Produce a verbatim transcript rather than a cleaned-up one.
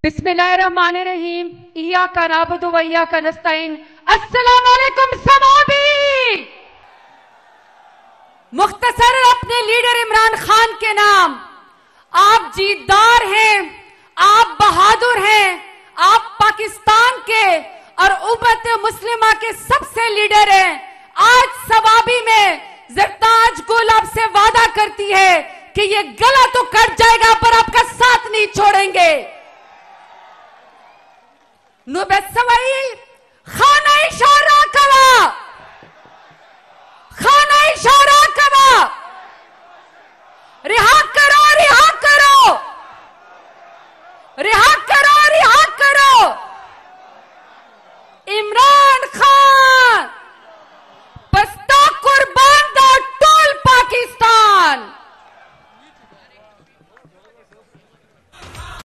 बिस्मिल्लाहिर्रहमानिर्रहीम इय्याका नअबुदु व इय्याका नस्तईन। अस्सलाम वालेकुम समाबी। मुख्तसर अपने लीडर इमरान खान के नाम, आप जीतदार हैं, आप बहादुर हैं, आप पाकिस्तान के और उम्मत मुस्लिमा के सबसे लीडर हैं। आज सवाबी में ज़रताज गुल आपसे वादा करती है कि ये गला तो कट जाएगा पर आपका साथ नहीं छोड़ेंगे। नुबत सवाई खाना इशारा कवा